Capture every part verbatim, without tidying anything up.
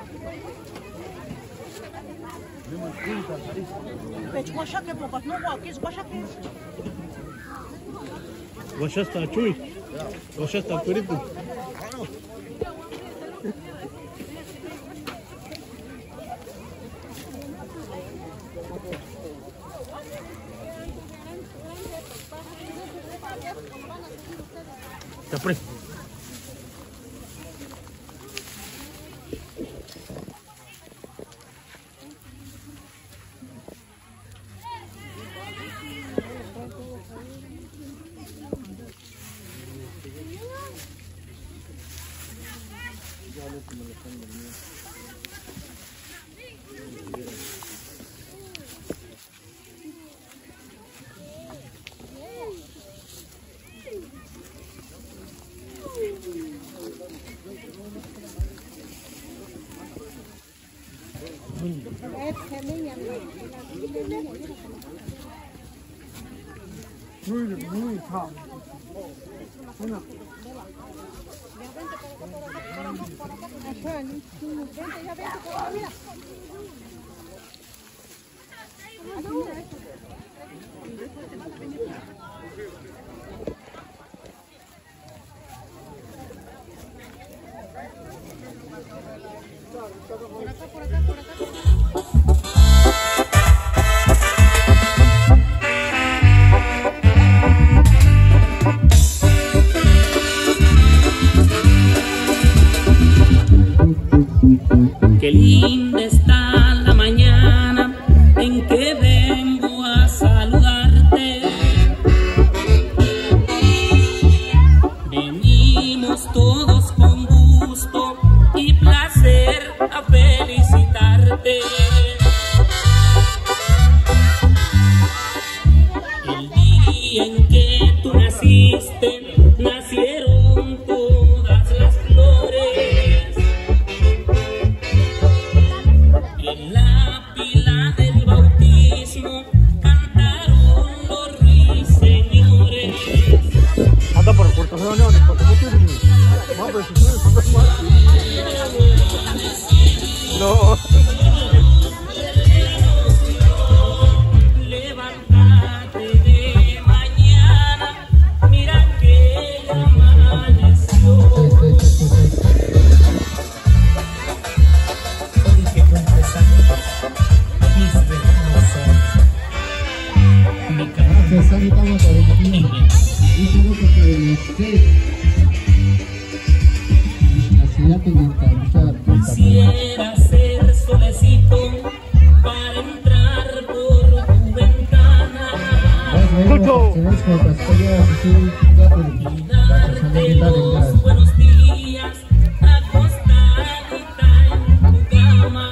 Pēc ko šakiem pat novākīs, ko šakiem? Вот сейчас-то чуй. Вот сейчас-то курит. Capri. Muy, muy calm. Bueno. Por acá, por acá, por acá. Qué linda está la mañana en que vengo a saludarte. Venimos todos con gusto y placer a felicitarte. El día en que tú naciste, nacieron todas las flores. En la pila del bautismo cantaron los ruiseñores. Anda por Puerto Reunión, por No. Levántate de mañana, mira que ya amaneció. Que cuentes años, mis regalos son mi quisiera ser solecito para entrar por tu ventana y darte los buenos días acostadita en tu cama.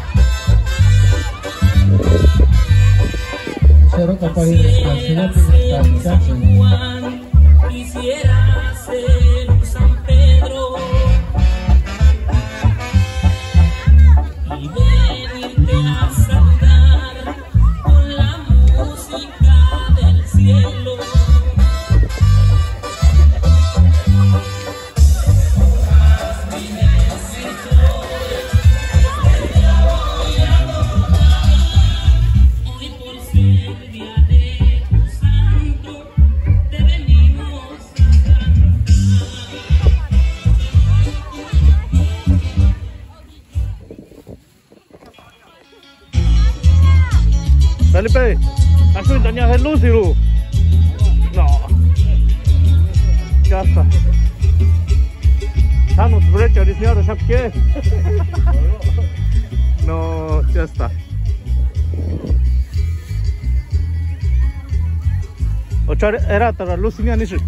Quisiera ser San Juan, quisiera ser un San Pedro y venirte a saludar con la música del cielo. Hoy por ser día de tu santo te venimos a cantar. Felipe, ¿has intentado hacer luz y luz? No. Ya está. Estamos por hecho, señor, ¿sabes qué? No, ya está. Ocho era para luz y ni eso.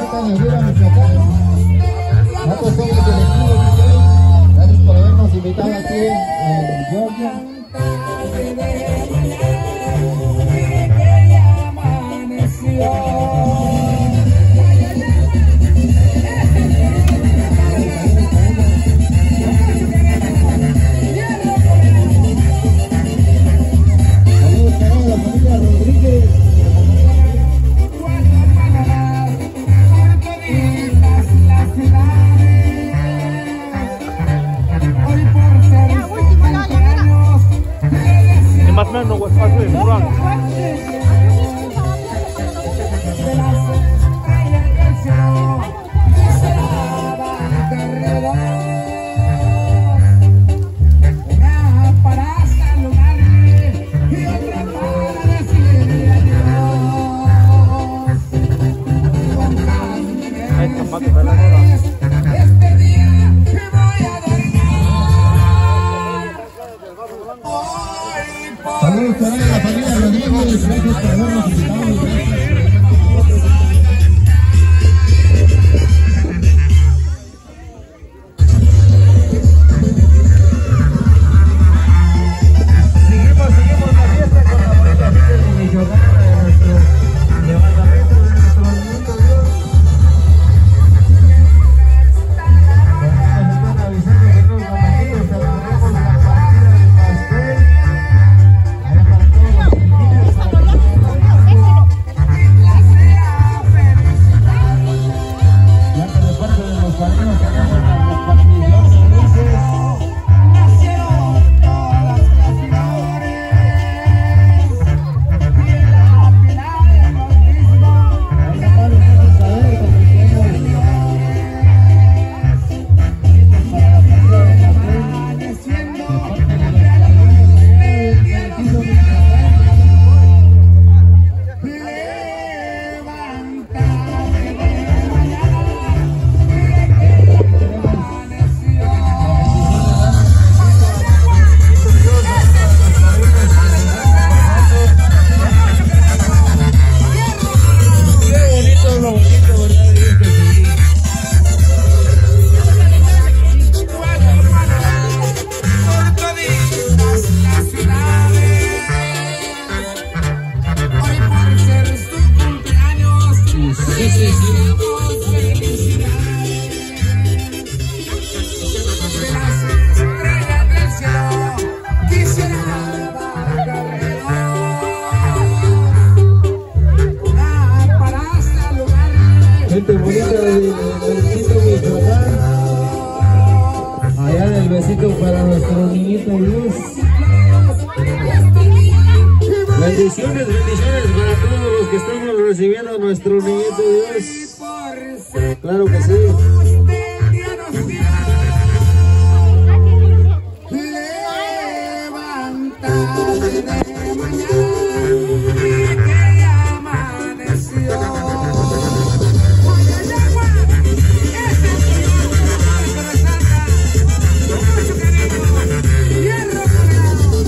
Bonita Navidad, Michoacán. Nosotros somos el equipo D J. Gracias por habernos invitado aquí en Georgia. Más o menos, what's happening? Run. Saludos para la familia Rodríguez, gracias por habernos invitado. Seguimos, seguimos la fiesta con la bonita gente de Michoacán, de nuestro levantamiento, de nuestro movimiento Dios. Nos están avisando que en unos momentitos celebraremos la partida del pastel. Gente bonita del besito Michoacán, allá del besito para nuestro niñito Dios. Bendiciones, bendiciones para todos los que estamos recibiendo a nuestro niñito Dios. Claro que sí.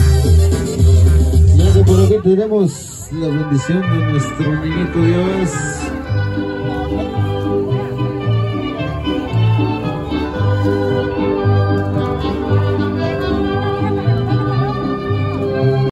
Por aquí tenemos la bendición de nuestro niñito Dios.